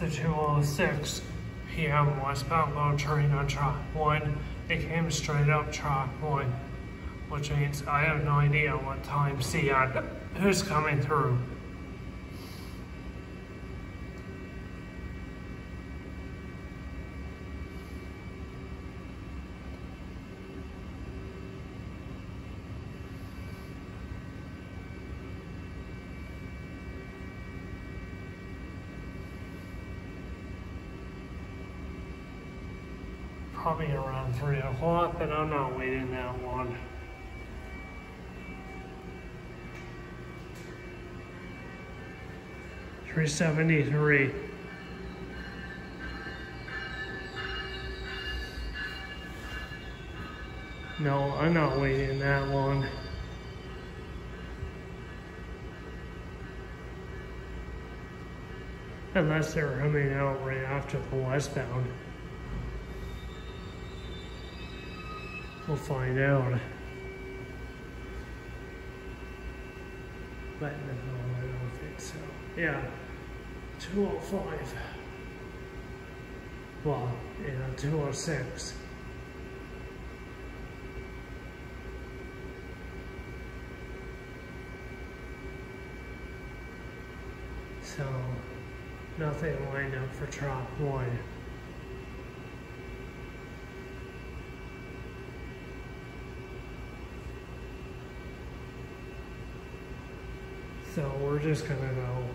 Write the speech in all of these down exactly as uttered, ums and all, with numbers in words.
the two oh six p m westbound load train on track one. It came straight up track one, which means I have no idea what time C at who's coming through. Probably around three o'clock, but I'm not waiting that long. three seventy-three. No, I'm not waiting that long. Unless they're coming out right after the westbound. We'll find out. But no, I don't think so. Yeah, two oh five. Well, yeah, two oh six. So, nothing lined up for track one. So we're just gonna go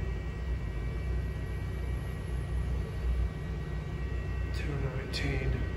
two nineteen.